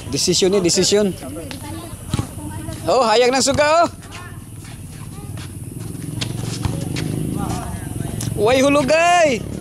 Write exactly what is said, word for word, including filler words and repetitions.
Desisyon ni, desisyon. Oh, hayag ng suga oh. Way hulugay.